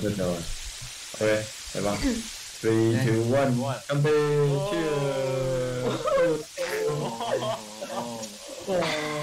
เดือดโอเคไปบ้าง three two one กัมเปเชียร์โอ้